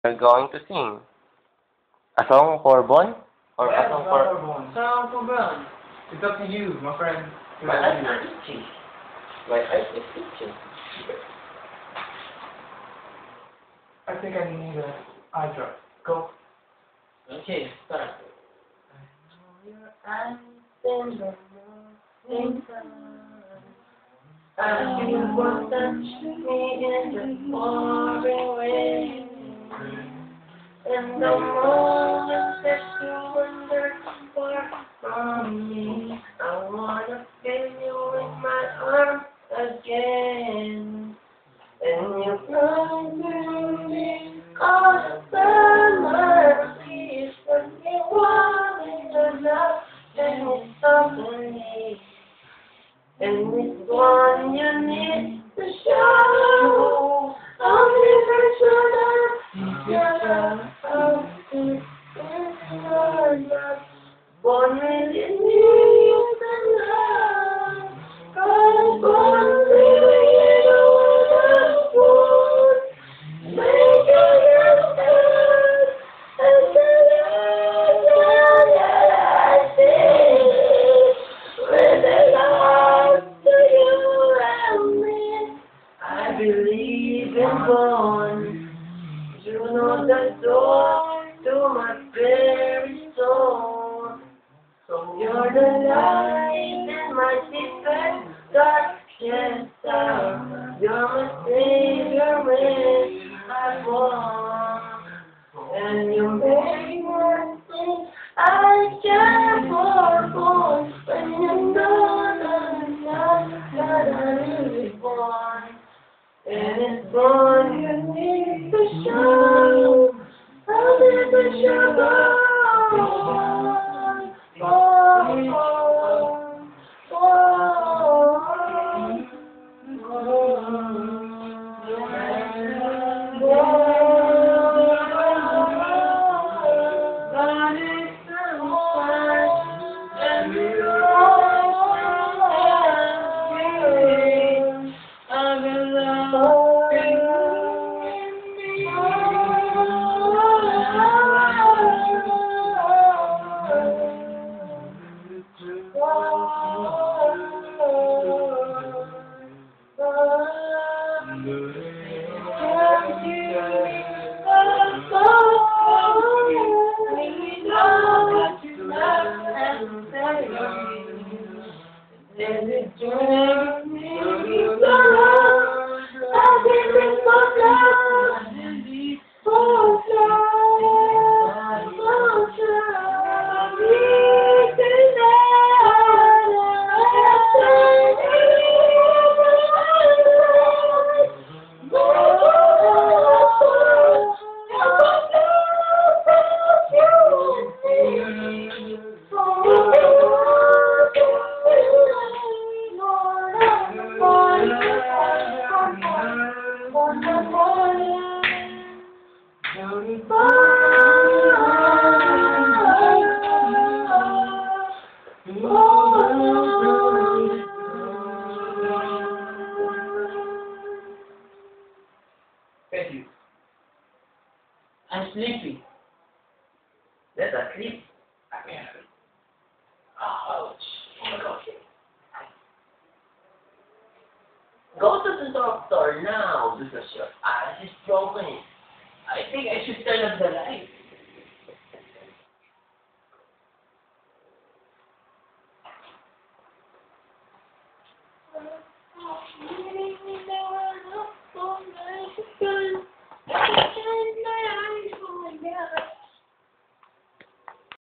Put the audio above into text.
We're going to sing a song for Bon or a song for Song for Bon. It's up to you, my friend. my eyes are itchy. My eyes is itching. I think I need an eye drop. Go. Okay, start. Your eyes in the morning sun. I feel what touch me in the pouring rain. And the moment that you wander far from me, I wanna feel you in my arms again. And you come to me, all the mercies when you want in the love, and it's suddenly. And it's one you need to show. I'll never shut up. Born within me the love. God born living in a world. Make it good. And the love that I see. With the love to you and me. I believe in God. You know the door to my very soul. You're the light in my deepest darkest hour. You're my savior when I fall. And you make me think I care for when you know that I'm not really born. And it's born you need to show. I'll never show. Thank you. I'm sleepy. Let us sleep. Ouch. Go to the doctor now because your eyes is broken. I think I should turn off the light.